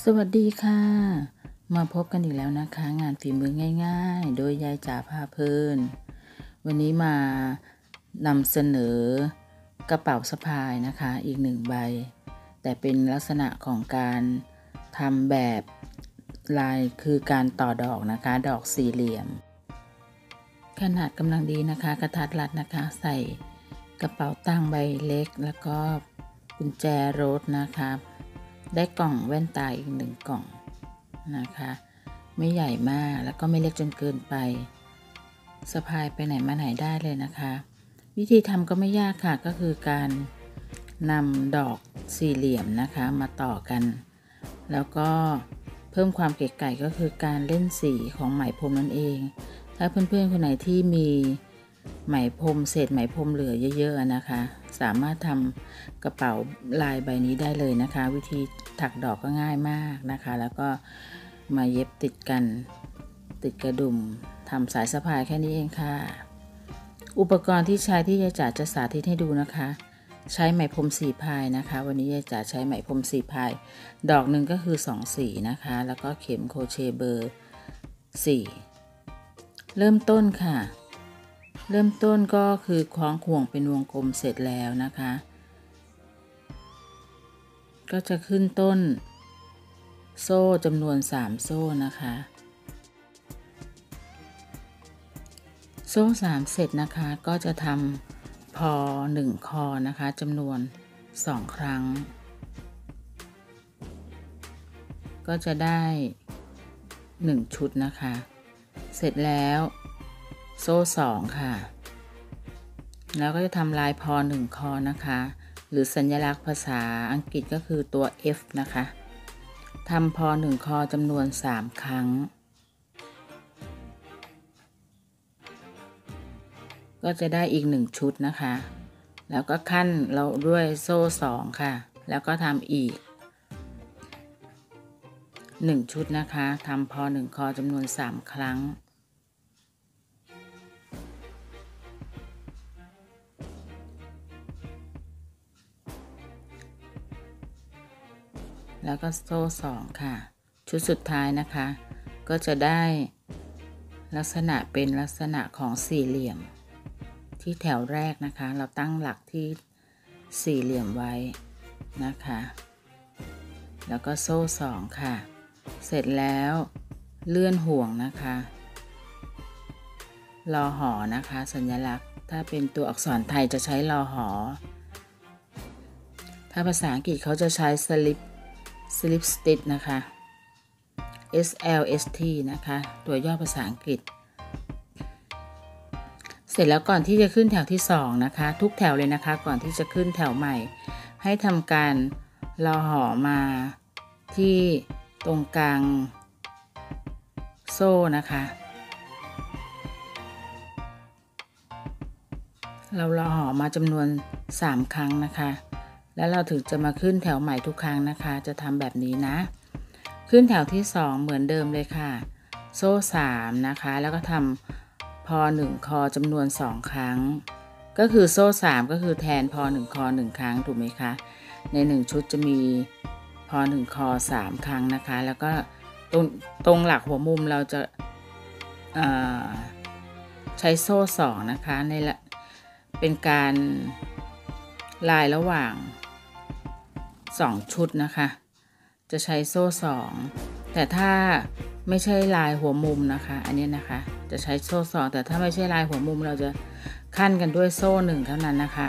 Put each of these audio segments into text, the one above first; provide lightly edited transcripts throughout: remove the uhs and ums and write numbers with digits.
สวัสดีค่ะมาพบกันอีกแล้วนะคะงานฝีมือง่ายๆโดยยายจ๋าพาเพลินวันนี้มานำเสนอกระเป๋าสะพายนะคะอีกหนึ่งใบแต่เป็นลักษณะของการทำแบบลายคือการต่อดอกนะคะดอกสี่เหลี่ยมขนาดกำลังดีนะคะกระทัดรัดนะคะใส่กระเป๋าตั้งใบเล็กแล้วก็กุญแจรถนะคะได้กล่องแว่นตาอีกหนึ่งกล่องนะคะไม่ใหญ่มากแล้วก็ไม่เล็กจนเกินไปสะพายไปไหนมาไหนได้เลยนะคะวิธีทำก็ไม่ยากค่ะก็คือการนำดอกสี่เหลี่ยมนะคะมาต่อกันแล้วก็เพิ่มความเก๋ไก๋ก็คือการเล่นสีของไหมพรมนั่นเองถ้าเพื่อนๆคนไหนที่มีไหมพรมเศษไหมพรมเหลือเยอะๆนะคะสามารถทำกระเป๋าลายใบนี้ได้เลยนะคะวิธีถักดอกก็ง่ายมากนะคะแล้วก็มาเย็บติดกันติดกระดุมทำสายสะพายแค่นี้เองค่ะอุปกรณ์ที่ใช้ที่ยายจ๋าจะสาธิตให้ดูนะคะใช้ไหมพรม4 พายนะคะวันนี้ยายจ๋าใช้ไหมพรม4 พายดอกหนึ่งก็คือ2 สีนะคะแล้วก็เข็มโครเชต์เบอร์4เริ่มต้นค่ะเริ่มต้นก็คือคล้องห่วงเป็นวงกลมเสร็จแล้วนะคะก็จะขึ้นต้นโซ่จำนวน3 โซ่นะคะโซ่3เสร็จนะคะก็จะทำพอ1 คอนะคะจำนวน2 ครั้งก็จะได้1 ชุดนะคะเสร็จแล้วโซ่2ค่ะแล้วก็จะทำลายพอ1 คอนะคะหรือสัญลักษณ์ภาษาอังกฤษก็คือตัว F นะคะทำพอ1 คอจำนวน3 ครั้งก็จะได้อีก1 ชุดนะคะแล้วก็ขั้นเราด้วยโซ่2ค่ะแล้วก็ทำอีก1 ชุดนะคะทำพอ1 คอจำนวน3 ครั้งแล้วก็โซ่2ค่ะชุดสุดท้ายนะคะก็จะได้ลักษณะเป็นลักษณะของสี่เหลี่ยมที่แถวแรกนะคะเราตั้งหลักที่สี่เหลี่ยมไว้นะคะแล้วก็โซ่2ค่ะเสร็จแล้วเลื่อนห่วงนะคะลอหอนะคะสัญลักษณ์ถ้าเป็นตัวอักษรไทยจะใช้ลอหอถ้าภาษาอังกฤษเขาจะใช้slip stitch นะคะ SLST นะคะตัวย่อภาษาอังกฤษเสร็จแล้วก่อนที่จะขึ้นแถวที่2นะคะทุกแถวเลยนะคะก่อนที่จะขึ้นแถวใหม่ให้ทำการลอหอมาที่ตรงกลางโซ่นะคะเราลอหอมาจำนวน3 ครั้งนะคะแล้วเราถึงจะมาขึ้นแถวใหม่ทุกครั้งนะคะจะทำแบบนี้นะขึ้นแถวที่2เหมือนเดิมเลยค่ะโซ่3นะคะแล้วก็ทำพอ1 คอจำนวน2 ครั้งก็คือโซ่3ก็คือแทนพอ1 คอ1 ครั้งถูกไหมคะใน1 ชุดจะมีพอ1 คอ3 ครั้งนะคะแล้วก็ตรงหลักหัวมุมเราจะใช้โซ่2นะคะในเป็นการลายระหว่าง2 ชุดนะคะจะใช้โซ่2แต่ถ้าไม่ใช่ลายหัวมุมนะคะอันนี้นะคะจะใช้โซ่2แต่ถ้าไม่ใช่ลายหัวมุมเราจะขั้นกันด้วยโซ่1เท่านั้นนะคะ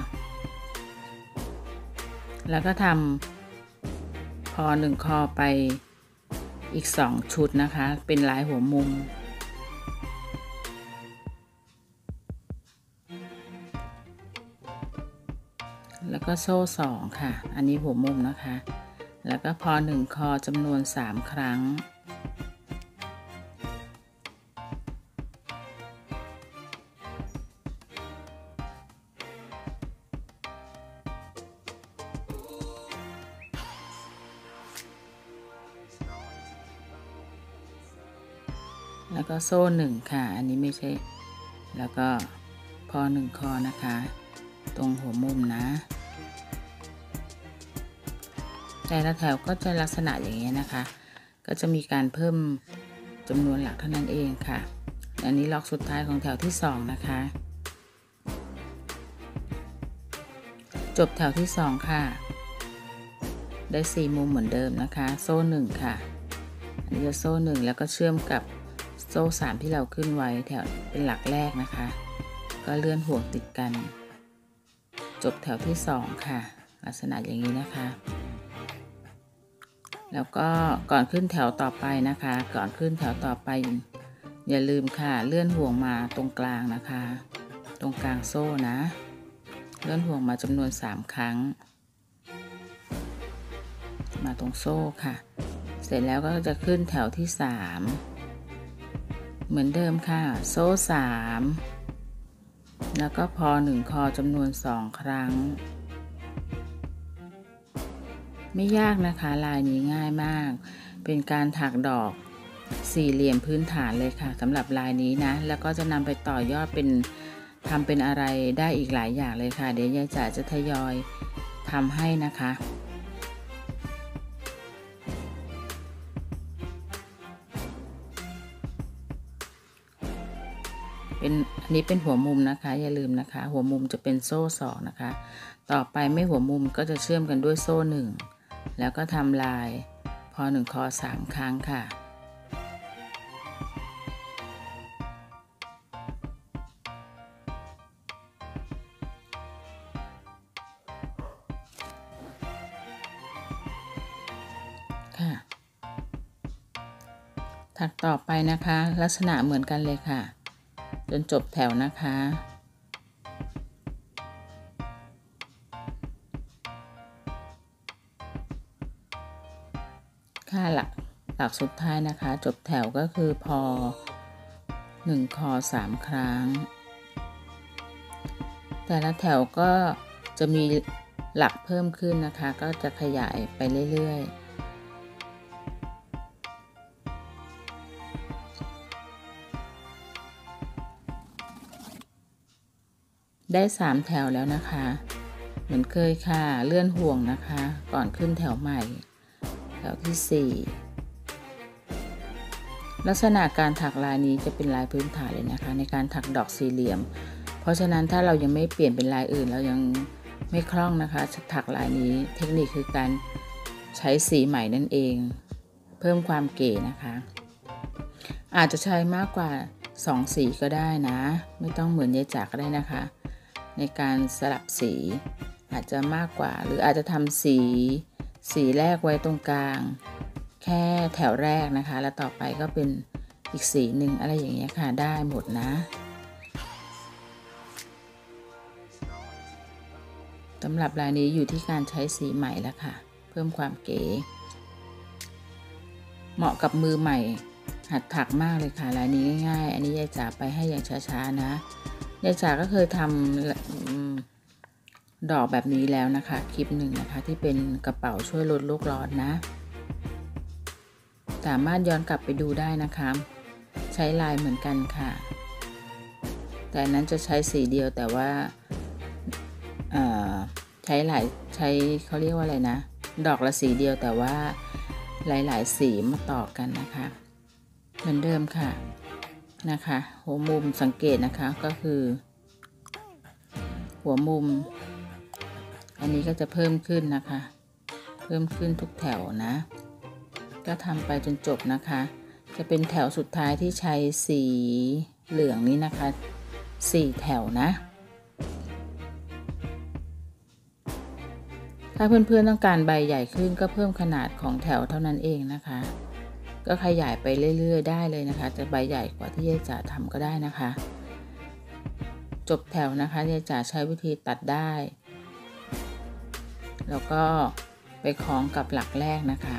แล้วก็ทำพอ1 คอไปอีก2 ชุดนะคะเป็นลายหัวมุมแล้วก็โซ่2ค่ะอันนี้หัวมุมนะคะแล้วก็พอ1 คอจำนวน3 ครั้งแล้วก็โซ่1ค่ะอันนี้ไม่ใช่แล้วก็พอ1 คอนะคะตรงหัวมุมนะ แต่ละแถวก็จะลักษณะอย่างนี้นะคะก็จะมีการเพิ่มจำนวนหลักเท่านั้นเองค่ะอันนี้ล็อกสุดท้ายของแถวที่2นะคะจบแถวที่2ค่ะได้4มุมเหมือนเดิมนะคะโซ่1ค่ะอันนี้จะโซ่1แล้วก็เชื่อมกับโซ่3ที่เราขึ้นไว้แถวเป็นหลักแรกนะคะก็เลื่อนห่วงติดกันจบแถวที่2ค่ะลักษณะอย่างนี้นะคะแล้วก็ก่อนขึ้นแถวต่อไปนะคะก่อนขึ้นแถวต่อไปอย่าลืมค่ะเลื่อนห่วงมาตรงกลางนะคะตรงกลางโซ่นะเลื่อนห่วงมาจำนวน3ครั้งมาตรงโซ่ค่ะเสร็จแล้วก็จะขึ้นแถวที่3เหมือนเดิมค่ะโซ่3แล้วก็พอ1คอจำนวน2ครั้งไม่ยากนะคะลายนี้ง่ายมากเป็นการถักดอกสี่เหลี่ยมพื้นฐานเลยค่ะสำหรับลายนี้นะแล้วก็จะนำไปต่อยอดเป็นทำเป็นอะไรได้อีกหลายอย่างเลยค่ะเดี๋ยวยายจ๋าจะทยอยทำให้นะคะอันนี้เป็นหัวมุมนะคะอย่าลืมนะคะหัวมุมจะเป็นโซ่2นะคะต่อไปไม่หัวมุมก็จะเชื่อมกันด้วยโซ่1แล้วก็ทำลายพอ1คอ3ครั้งค่ะถักต่อไปนะคะลักษณะเหมือนกันเลยค่ะจนจบแถวนะคะค่าหลักสุดท้ายนะคะจบแถวก็คือพอ1คอ3ครั้งแต่ละแถวก็จะมีหลักเพิ่มขึ้นนะคะก็จะขยายไปเรื่อยๆได้3แถวแล้วนะคะเหมือนเคยค่ะเลื่อนห่วงนะคะก่อนขึ้นแถวใหม่แถวที่4ลักษณะการถักลายนี้จะเป็นลายพื้นฐานเลยนะคะในการถักดอกสี่เหลี่ยมเพราะฉะนั้นถ้าเรายังไม่เปลี่ยนเป็นลายอื่นเรายังไม่คล่องนะคะถักลายนี้เทคนิคคือการใช้สีใหม่นั่นเองเพิ่มความเก๋นะคะอาจจะใช้มากกว่า2สีก็ได้นะไม่ต้องเหมือนยายจ๋าก็ได้นะคะในการสลับสีอาจจะมากกว่าหรืออาจจะทำสีแรกไว้ตรงกลางแค่แถวแรกนะคะแล้วต่อไปก็เป็นอีกสีหนึ่งอะไรอย่างเงี้ยค่ะได้หมดนะสำหรับลายนี้อยู่ที่การใช้สีใหม่แล้วค่ะเพิ่มความเก๋เหมาะกับมือใหม่หัดถักมากเลยค่ะลายนี้ง่ายๆอันนี้ยายจ๋าไปให้อย่างช้าๆนะยายจ๋าก็เคยทำดอกแบบนี้แล้วนะคะคลิปหนึ่งนะคะที่เป็นกระเป๋าช่วยลดโลกร้อนนะสามารถย้อนกลับไปดูได้นะคะใช้ลายเหมือนกันค่ะแต่นั้นจะใช้สีเดียวแต่ว่าใช้เขาเรียกว่าอะไรนะดอกละสีเดียวแต่ว่าหลายๆสีมาต่อกันนะคะเหมือนเดิมค่ะนะคะหัวมุมสังเกตนะคะก็คือหัวมุมอันนี้ก็จะเพิ่มขึ้นนะคะเพิ่มขึ้นทุกแถวนะก็ทำไปจนจบนะคะจะเป็นแถวสุดท้ายที่ใช้สีเหลืองนี้นะคะ4แถวนะถ้าเพื่อนๆต้องการใบใหญ่ขึ้นก็เพิ่มขนาดของแถวเท่านั้นเองนะคะก็ขยายไปเรื่อยๆได้เลยนะคะจะใบใหญ่กว่าที่ยายจ๋าทำก็ได้นะคะจบแถวนะคะยายจ๋าใช้วิธีตัดได้แล้วก็ไปคล้องกับหลักแรกนะคะ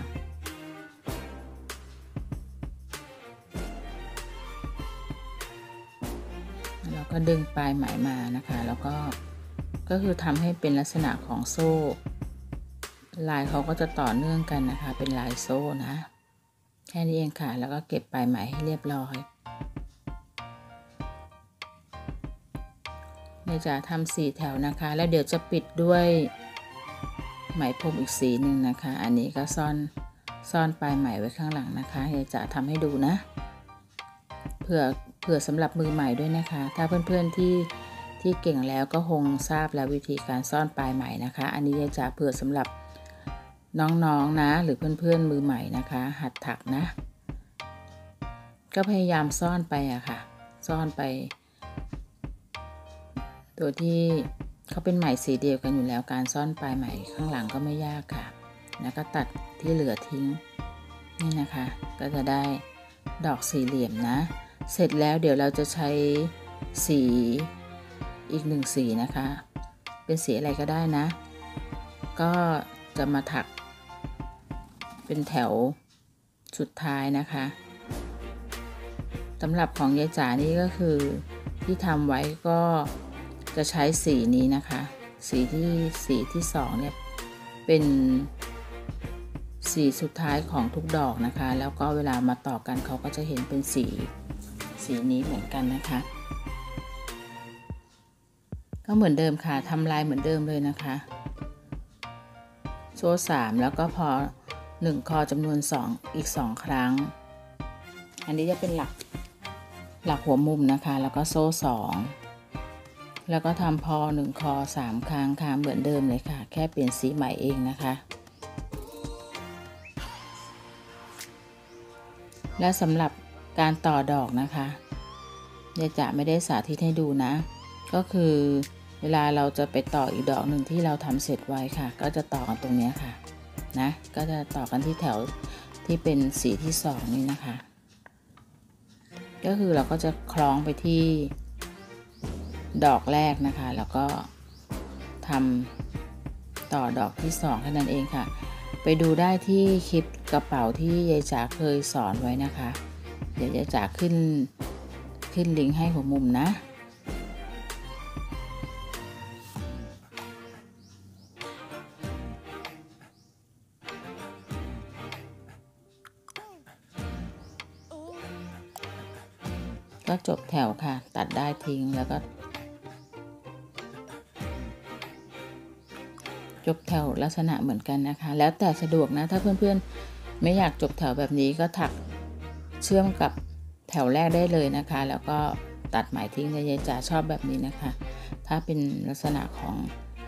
แล้วก็ดึงปลายไหมมานะคะแล้วก็คือทำให้เป็นลักษณะของโซ่ลายเขาก็จะต่อเนื่องกันนะคะเป็นลายโซ่นะแค่นี้เองค่ะแล้วก็เก็บปลายไหมให้เรียบร้อยเดี๋ยวจะทำ4แถวนะคะแล้วเดี๋ยวจะปิดด้วยไหมพรมอีกสีหนึ่งนะคะอันนี้ก็ซ่อนปลายไหมไว้ข้างหลังนะคะยายจ๋าทำให้ดูนะเผื่อสำหรับมือใหม่ด้วยนะคะถ้าเพื่อนๆที่เก่งแล้วก็คงทราบแล้ววิธีการซ่อนปลายไหมนะคะอันนี้ยายจ๋าเผื่อสำหรับน้องๆนะหรือเพื่อนๆมือใหม่นะคะหัดถักนะก็พยายามซ่อนไปอะค่ะซ่อนไปโดยที่เขาเป็นไหมสีเดียวกันอยู่แล้วการซ่อนปลายไหมข้างหลังก็ไม่ยากค่ะแล้วก็ตัดที่เหลือทิ้งนี่นะคะก็จะได้ดอกสี่เหลี่ยมนะเสร็จแล้วเดี๋ยวเราจะใช้สีอีกหนึ่งสีนะคะเป็นสีอะไรก็ได้นะก็จะมาถักเป็นแถวสุดท้ายนะคะสำหรับของยายจ๋านี่ก็คือที่ทำไว้ก็จะใช้สีนี้นะคะสีที่สองเนี่ยเป็นสีสุดท้ายของทุกดอกนะคะแล้วก็เวลามาต่อกันเขาก็จะเห็นเป็นสีนี้เหมือนกันนะคะก็เหมือนเดิมค่ะทำลายเหมือนเดิมเลยนะคะโซ่3แล้วก็พอ1คอจำนวน2อีก2ครั้งอันนี้จะเป็นหลักหัวมุมนะคะแล้วก็โซ่2แล้วก็ทำพอ1คอ3ครั้งค่ะเหมือนเดิมเลยค่ะแค่เปลี่ยนสีใหม่เองนะคะและสำหรับการต่อดอกนะคะยายจ๋าไม่ได้สาธิตให้ดูนะก็คือเวลาเราจะไปต่ออีกดอกหนึ่งที่เราทำเสร็จไว้ค่ะก็จะต่อกันตรงนี้ค่ะนะก็จะต่อกันที่แถวที่เป็นสีที่2นี่นะคะก็คือเราก็จะคล้องไปที่ดอกแรกนะคะแล้วก็ทำต่อดอกที่2แค่นั้นเองค่ะไปดูได้ที่คลิปกระเป๋าที่ยายจ๋าเคยสอนไว้นะคะเดี๋ยวยายจ๋าขึ้นลิงก์ให้หัวมุมนะก็จบแถวค่ะตัดได้ทิ้งแล้วก็จบแถวลักษณะเหมือนกันนะคะแล้วแต่สะดวกนะถ้าเพื่อนๆไม่อยากจบแถวแบบนี้ก็ถักเชื่อมกับแถวแรกได้เลยนะคะแล้วก็ตัดไหมทิ้งยายจ๋าชอบแบบนี้นะคะถ้าเป็นลักษณะของ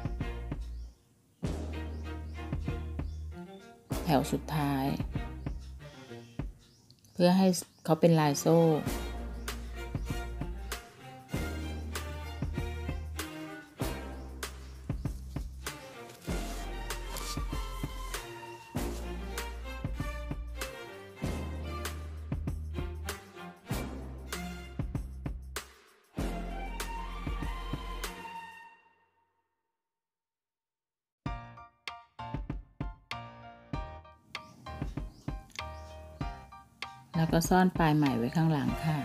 แถวสุดท้ายเพื่อให้เขาเป็นลายโซ่แล้วก็ซ่อนปลายไหมไว้ข้างหลังค่ะ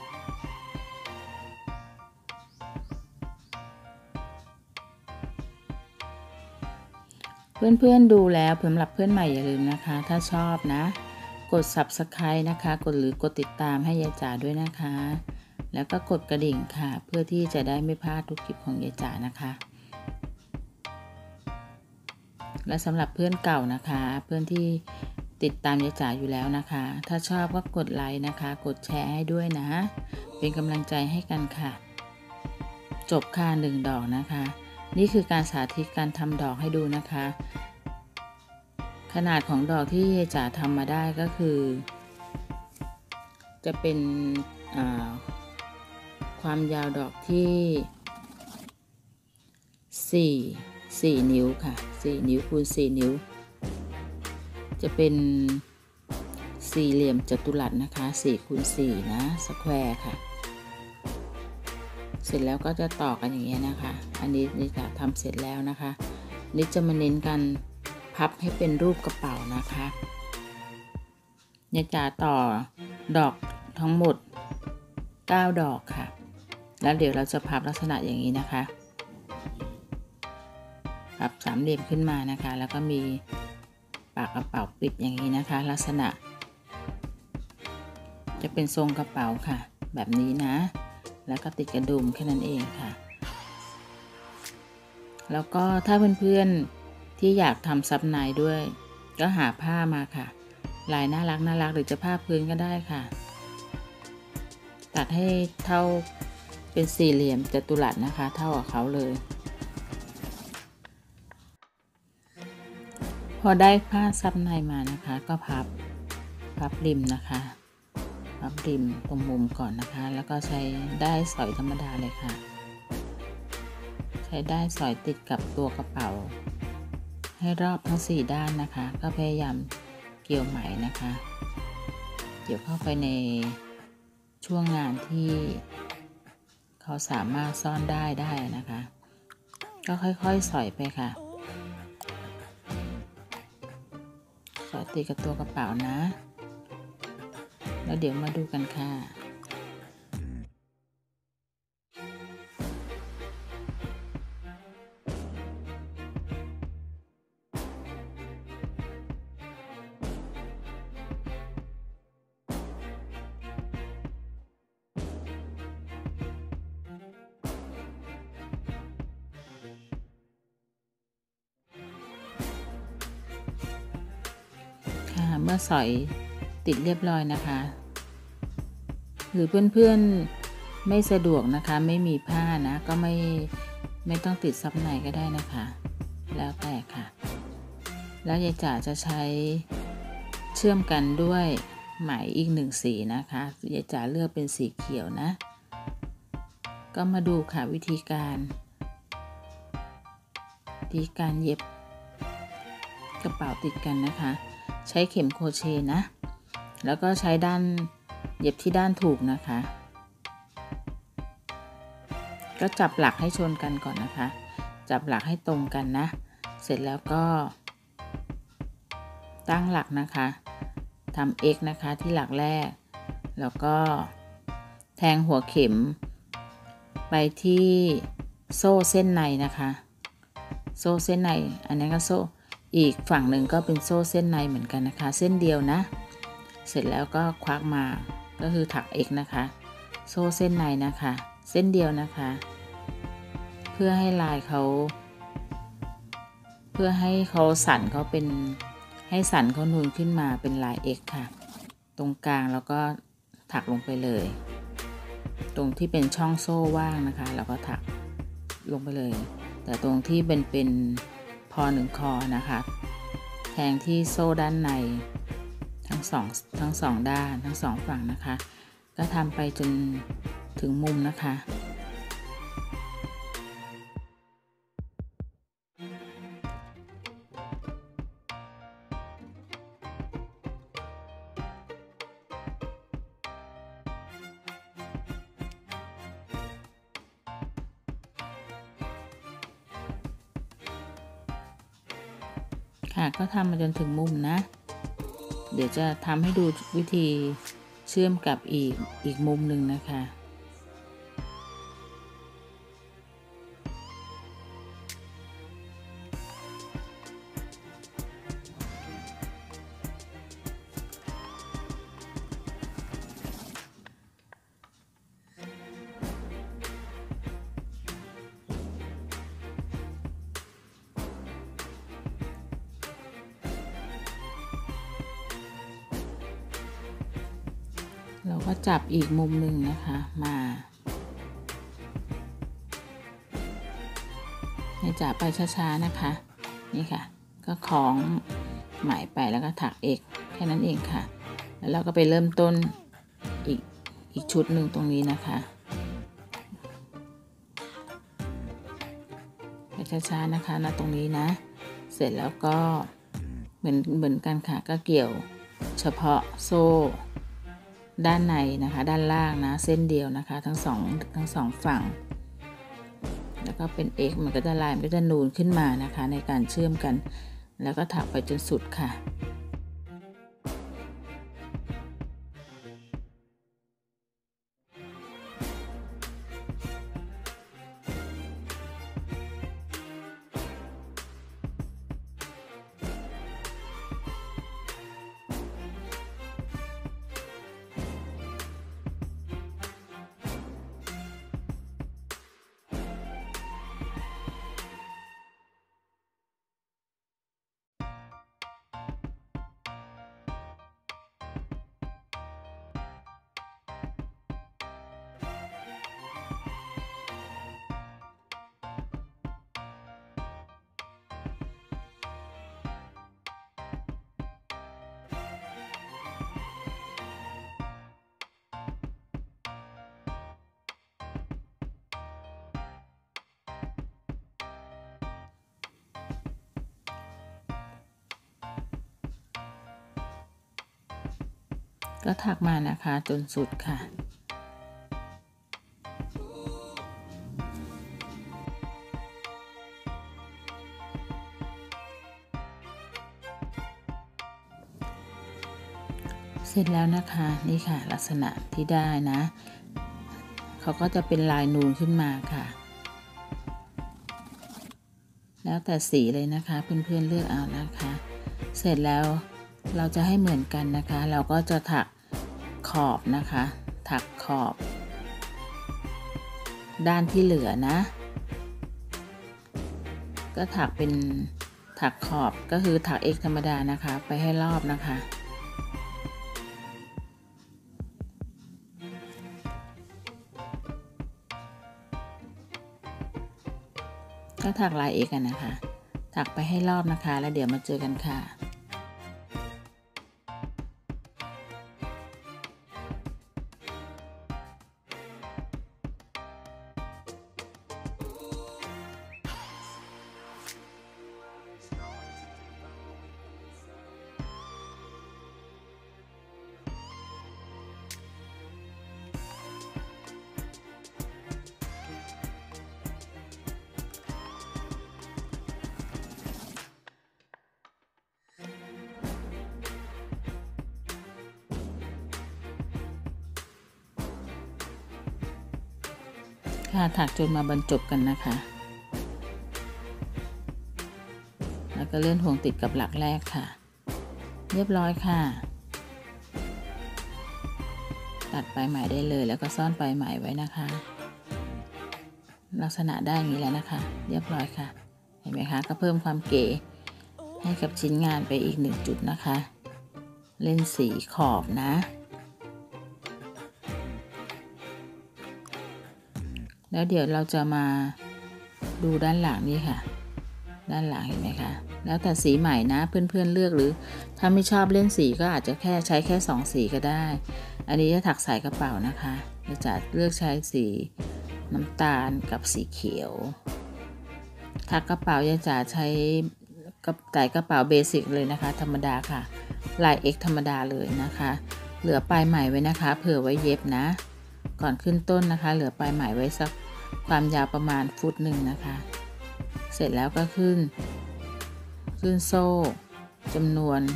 เพื่อนๆดูแล้วสำหรับเพื่อนใหม่อย่าลืมนะคะถ้าชอบนะกด Subscribe นะคะกดติดตามให้ยายจ๋าด้วยนะคะแล้วก็กดกระดิ่งค่ะเพื่อที่จะได้ไม่พลาดทุกคลิปของยายจ๋านะคะและสำหรับเพื่อนเก่านะคะเพื่อนที่ติดตามยายจ๋าอยู่แล้วนะคะถ้าชอบก็กดไลค์นะคะกดแชร์ให้ด้วยนะเป็นกำลังใจให้กันค่ะจบค่ะ1ดอกนะคะนี่คือการสาธิตการทำดอกให้ดูนะคะขนาดของดอกที่ยายจ๋าทำมาได้ก็คือจะเป็นความยาวดอกที่4นิ้วค่ะ4นิ้วคูณ4นิ้วจะเป็นสี่เหลี่ยมจัตุรัสนะคะ4คูณ4นะสแควร์ค่ะเสร็จแล้วก็จะต่อกันอย่างเงี้ยนะคะอันนี้นี่จะทำเสร็จแล้วนะคะนี่จะมาเน้นกันพับให้เป็นรูปกระเป๋านะคะเนี่ยจะต่อดอกทั้งหมด9ดอกค่ะแล้วเดี๋ยวเราจะพับลักษณะอย่างนี้นะคะพับสามเหลี่ยมขึ้นมานะคะแล้วก็มีปากกระเป๋าปิดอย่างนี้นะคะลักษณะจะเป็นทรงกระเป๋าค่ะแบบนี้นะแล้วก็ติดกระดุมแค่นั้นเองค่ะแล้วก็ถ้าเพื่อนๆที่อยากทำซับในด้วยก็หาผ้ามาค่ะลายน่ารักหรือจะผ้าพื้นก็ได้ค่ะตัดให้เท่าเป็นสี่เหลี่ยมจัตุรัสนะคะเท่ากับเขาเลยพอได้ผ้าซับในมานะคะก็พับริมนะคะพับริมตรงมุมก่อนนะคะแล้วก็ใช้ด้ายสอยธรรมดาเลยค่ะใช้ด้ายสอยติดกับตัวกระเป๋าให้รอบทั้ง4ด้านนะคะก็พยายามเกี่ยวไหมนะคะเกี่ยวเข้าไปในช่วงงานที่เขาสามารถซ่อนได้นะคะก็ค่อยๆสอยไปค่ะสอยติดกับตัวกระเป๋านะแล้วเดี๋ยวมาดูกันค่ะเมื่อสอยติดเรียบร้อยนะคะหรือเพื่อนๆไม่สะดวกนะคะไม่มีผ้านะก็ไม่ต้องติดซับในก็ได้นะคะแล้วแต่ค่ะแล้วยายจ๋าจะใช้เชื่อมกันด้วยไหมอีก1สีนะคะยายจ๋าเลือกเป็นสีเขียวนะก็มาดูค่ะวิธีการเย็บกระเป๋าติดกันนะคะใช้เข็มโครเชต์นะแล้วก็ใช้ด้านเย็บที่ด้านถูกนะคะก็จับหลักให้ชนกันก่อนนะคะจับหลักให้ตรงกันนะเสร็จแล้วก็ตั้งหลักนะคะทำ x นะคะที่หลักแรกแล้วก็แทงหัวเข็มไปที่โซ่เส้นในนะคะโซ่เส้นในอันนี้ก็โซ่อีกฝั่งหนึ่งก็เป็นโซ่เส้นในเหมือนกันนะคะเส้นเดียวนะเสร็จแล้วก็ควักมาก็คือถัก x นะคะโซ่เส้นในนะคะเส้นเดียวนะคะเพื่อให้ลายเขาสันเขาเป็นให้สันเขานูนขึ้นมาเป็นลาย x ค่ะตรงกลางแล้วก็ถักลงไปเลยตรงที่เป็นช่องโซ่ว่างนะคะเราก็ถักลงไปเลยแต่ตรงที่เป็นพอ1คอนะคะแทงที่โซ่ด้านในทั้งสองด้านทั้ง2ฝั่งนะคะก็ทำไปจนถึงมุมนะคะค่ะก็ทำมาจนถึงมุมนะเดี๋ยวจะทำให้ดูวิธีเชื่อมกับอีกมุมหนึ่งนะคะเราก็จับอีกมุมหนึ่งนะคะมาให้จับไปช้าๆนะคะนี่ค่ะก็คล้องไหมไปแล้วก็ถัก x แค่นั้นเองค่ะแล้วเราก็ไปเริ่มต้นอีกชุดหนึ่งตรงนี้นะคะไปช้าๆนะคะณตรงนี้นะเสร็จแล้วก็เหมือนกันค่ะก็เกี่ยวเฉพาะโซ่ด้านในนะคะด้านล่างนะเส้นเดียวนะคะทั้งสองฝั่งแล้วก็เป็น x มันก็จะลายมันก็จะนูนขึ้นมานะคะในการเชื่อมกันแล้วก็ถักไปจนสุดค่ะก็ถักมานะคะจนสุดค่ะเสร็จแล้วนะคะนี่ค่ะลักษณะที่ได้นะเขาก็จะเป็นลายนูนขึ้นมาค่ะแล้วแต่สีเลยนะคะเพื่อนๆเลือกเอานะคะเสร็จแล้วเราจะให้เหมือนกันนะคะเราก็จะถักขอบนะคะถักขอบด้านที่เหลือนะก็ถักเป็นถักขอบก็คือถัก x ธรรมดานะคะไปให้รอบนะคะก็ถักลาย x กันนะคะถักไปให้รอบนะคะแล้วเดี๋ยวมาเจอกันค่ะค่ะถักจนมาบรรจบกันนะคะแล้วก็เลื่อนห่วงติดกับหลักแรกค่ะเรียบร้อยค่ะตัดปลายไหมได้เลยแล้วก็ซ่อนปลายไหมไว้นะคะลักษณะได้อย่างนี้แล้วนะคะเรียบร้อยค่ะเห็นไหมคะก็เพิ่มความเก๋ให้กับชิ้นงานไปอีก1จุดนะคะเล่นสีขอบนะแล้วเดี๋ยวเราจะมาดูด้านหลังนี่ค่ะด้านหลังเห็นไหมคะแล้วแต่สีใหม่นะเพื่อนๆเลือกหรือถ้าไม่ชอบเล่นสีก็อาจจะใช้แค่2สีก็ได้อันนี้จะถักสายกระเป๋านะคะจะเลือกใช้สีน้ำตาลกับสีเขียวถักกระเป๋าจะใช้สายกระเป๋าเบสิกเลยนะคะธรรมดาค่ะลาย X ธรรมดาเลยนะคะเหลือปลายไหมไว้นะคะเผื่อไว้เย็บนะก่อนขึ้นต้นนะคะเหลือปลายไหมไว้สักความยาวประมาณ1 ฟุตนะคะเสร็จแล้วก็ขึ้นโซ่จำนวน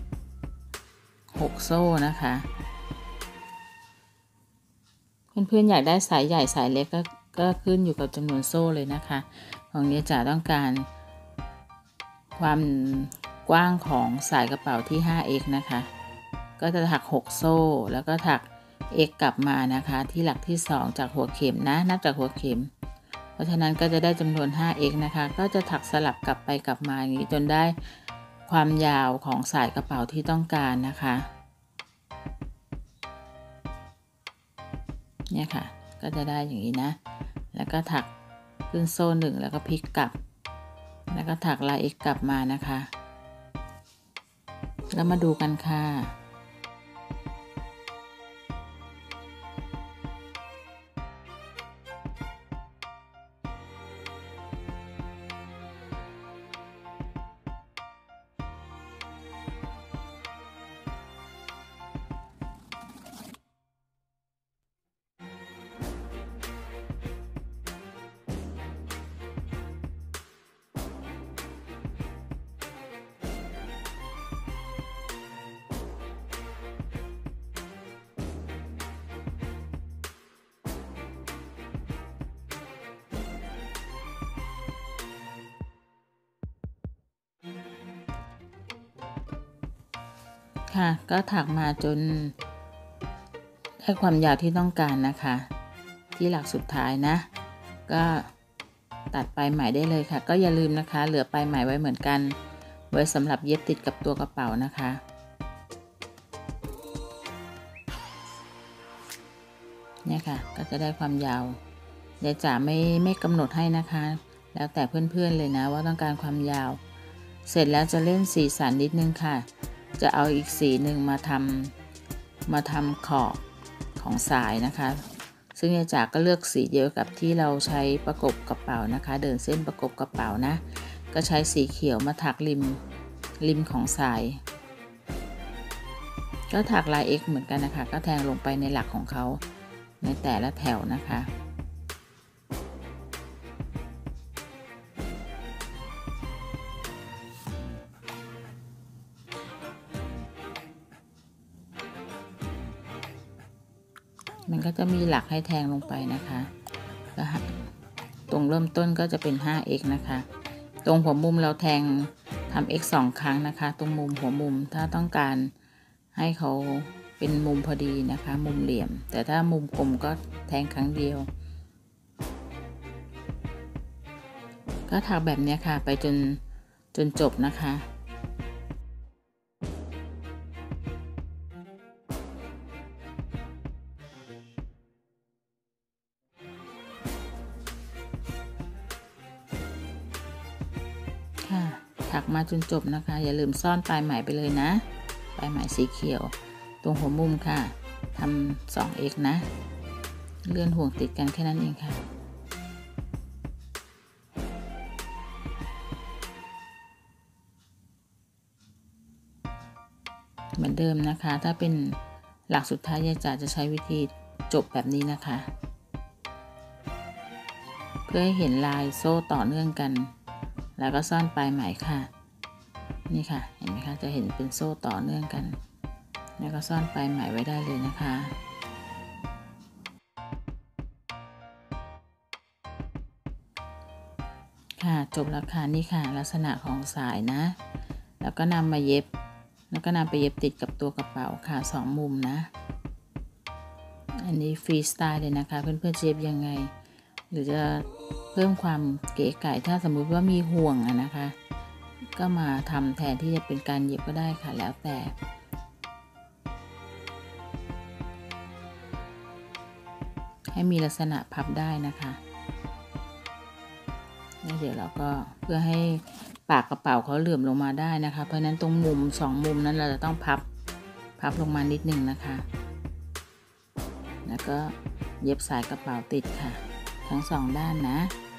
6โซ่นะคะเพื่อนๆอยากได้สายใหญ่สายเล็กก็ขึ้นอยู่กับจำนวนโซ่เลยนะคะของนี้จะต้องการความกว้างของสายกระเป๋าที่ 5x นะคะก็จะถัก6โซ่แล้วก็ถัก x กลับมานะคะที่หลักที่2จากหัวเข็มนะนับจากหัวเข็มเพราะฉะนั้นก็จะได้จำนวน 5x นะคะก็จะถักสลับกลับไปกลับมาอย่างนี้จนได้ความยาวของสายกระเป๋าที่ต้องการนะคะเนี่ยค่ะก็จะได้อย่างนี้นะแล้วก็ถักขึ้นโซ่1แล้วก็พลิกกลับแล้วก็ถักลาย x กลับมานะคะแล้วมาดูกันค่ะค่ะก็ถักมาจนได้ความยาวที่ต้องการนะคะที่หลักสุดท้ายนะก็ตัดปลายไหมได้เลยค่ะก็อย่าลืมนะคะเหลือปลายไหมไว้เหมือนกันไว้สำหรับเย็บติดกับตัวกระเป๋านะคะเนี่ยค่ะก็จะได้ความยาวยายจ๋าไม่กำหนดให้นะคะแล้วแต่เพื่อนๆเลยนะว่าต้องการความยาวเสร็จแล้วจะเล่นสีสันนิดนึงค่ะจะเอาอีกสีหนึ่งมาทำขอบของสายนะคะซึ่งยายจ๋าก็เลือกสีเดียวกับที่เราใช้ประกบกระเป๋านะคะเดินเส้นประกบกระเป๋านะก็ใช้สีเขียวมาถักริมของสายก็ถักลาย X เหมือนกันนะคะก็แทงลงไปในหลักของเขาในแต่ละแถวนะคะมันก็จะมีหลักให้แทงลงไปนะคะก็ตรงเริ่มต้นก็จะเป็น 5x นะคะตรงหัวมุมเราแทงทำ x 2 ครั้งนะคะตรงมุมหัวมุมถ้าต้องการให้เขาเป็นมุมพอดีนะคะมุมเหลี่ยมแต่ถ้ามุมกลมก็แทงครั้งเดียวก็ถักแบบนี้ค่ะไปจนจบนะคะค่ะถักมาจนจบนะคะอย่าลืมซ่อนปลายไหมไปเลยนะปลายไหมสีเขียวตรงหัวมุมค่ะทำ 2x นะเลื่อนห่วงติดกันแค่นั้นเองค่ะเหมือนเดิมนะคะถ้าเป็นหลักสุดท้ายยายจ๋าจะใช้วิธีจบแบบนี้นะคะเพื่อให้เห็นลายโซ่ต่อเนื่องกันแล้วก็ซ่อนปลายไหมค่ะนี่ค่ะเห็นไหมคะจะเห็นเป็นโซ่ต่อเนื่องกันแล้วก็ซ่อนปลายไหมไว้ได้เลยนะคะค่ะจบแล้วค่ะนี่ค่ะลักษณะของสายนะแล้วก็นำมาเย็บแล้วก็นำไปเย็บติดกับตัวกระเป๋าค่ะ2 มุมนะอันนี้ฟรีสไตล์เลยนะคะเพื่อนๆเย็บยังไงหรือจะเพิ่มความเก๋ไก๋ถ้าสมมุติว่ามีห่วงนะคะก็มาทำแทนที่จะเป็นการเย็บก็ได้ค่ะแล้วแต่ให้มีลักษณะพับได้นะคะแล้วเดี๋ยวเราก็เพื่อให้ปากกระเป๋าเขาเหลื่อมลงมาได้นะคะเพราะนั้นตรงมุม2 มุมนั้นเราจะต้องพับลงมานิดนึงนะคะแล้วก็เย็บสายกระเป๋าติดค่ะทั้ง2 ด้านนะ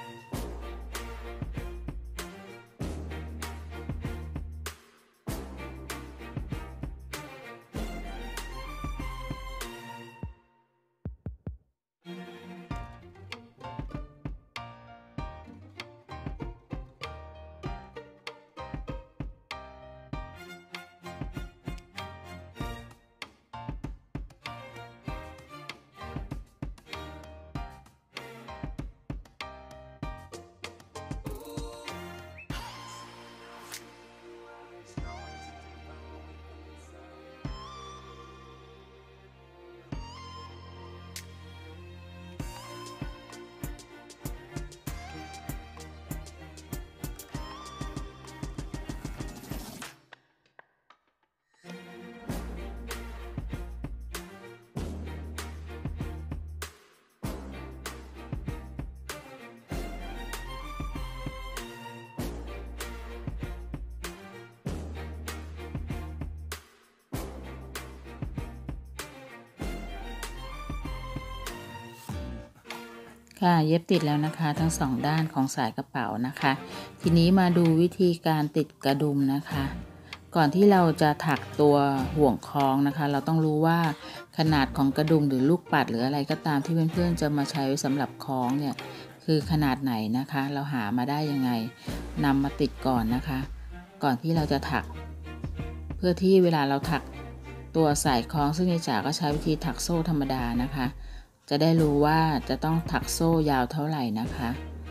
ค่ะเย็บติดแล้วนะคะทั้ง2 ด้านของสายกระเป๋านะคะทีนี้มาดูวิธีการติดกระดุมนะคะก่อนที่เราจะถักตัวห่วงคล้องนะคะเราต้องรู้ว่าขนาดของกระดุมหรือลูกปัดหรืออะไรก็ตามที่เพื่อนๆจะมาใช้สำหรับคล้องเนี่ยคือขนาดไหนนะคะเราหามาได้ยังไงนำมาติดก่อนนะคะก่อนที่เราจะถักเพื่อที่เวลาเราถักตัวสายคล้องซึ่งยายจ๋าก็ใช้วิธีถักโซ่ธรรมดานะคะจะได้รู้ว่าจะต้องถักโซ่ยาวเท่าไหร่นะคะ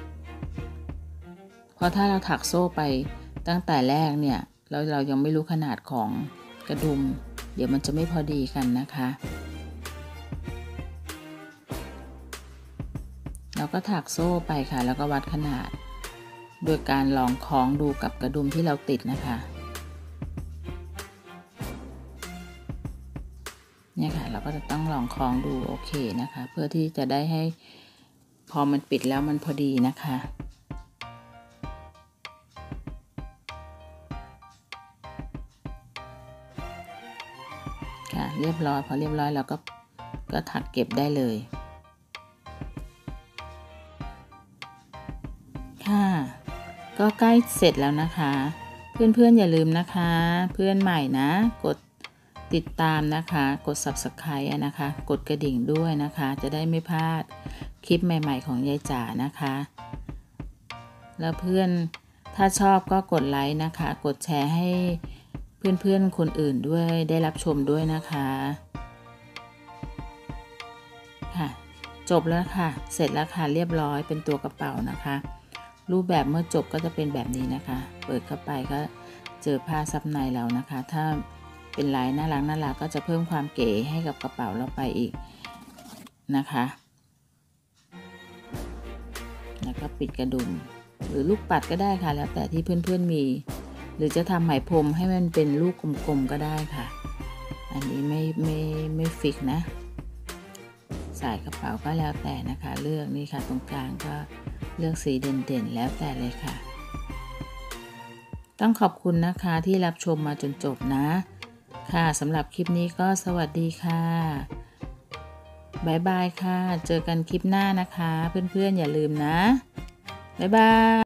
เพราะถ้าเราถักโซ่ไปตั้งแต่แรกเนี่ยเรายังไม่รู้ขนาดของกระดุมเดี๋ยวมันจะไม่พอดีกันนะคะเราก็ถักโซ่ไปค่ะแล้วก็วัดขนาดโดยการลองคล้องดูกับกระดุมที่เราติดนะคะเนี่ยค่ะเราก็จะต้องลองคล้องดูโอเคนะคะเพื่อที่จะได้ให้พอมันปิดแล้วมันพอดีนะคะค่ะเรียบร้อยพอเรียบร้อยเราก็ถักเก็บได้เลยค่ะก็ใกล้เสร็จแล้วนะคะเพื่อนๆอย่าลืมนะคะเพื่อนใหม่นะกดติดตามนะคะกด Subscribe นะคะกดกระดิ่งด้วยนะคะจะได้ไม่พลาดคลิปใหม่ๆของยายจ๋านะคะแล้วเพื่อนถ้าชอบก็กดไลค์นะคะกดแชร์ให้เพื่อนๆคนอื่นด้วยได้รับชมด้วยนะคะค่ะจบแล้วค่ะเสร็จแล้วค่ะเรียบร้อยเป็นตัวกระเป๋านะคะรูปแบบเมื่อจบก็จะเป็นแบบนี้นะคะเปิดเข้าไปก็เจอผ้าซับในแล้วนะคะถ้าเป็นลายน่ารักก็จะเพิ่มความเก๋ให้กับกระเป๋าเราไปอีกนะคะแล้วก็ปิดกระดุมหรือลูกปัดก็ได้ค่ะแล้วแต่ที่เพื่อนๆมีหรือจะทำไหมพรมให้มันเป็นลูกกลมๆก็ได้ค่ะอันนี้ไม่ฟิกนะใส่กระเป๋าก็แล้วแต่นะคะเลือกนี่ค่ะตรงกลางก็เลือกสีเด่นๆแล้วแต่เลยค่ะต้องขอบคุณนะคะที่รับชมมาจนจบนะค่ะสำหรับคลิปนี้ก็สวัสดีค่ะบ๊ายบายค่ะเจอกันคลิปหน้านะคะเพื่อนๆอย่าลืมนะบ๊ายบาย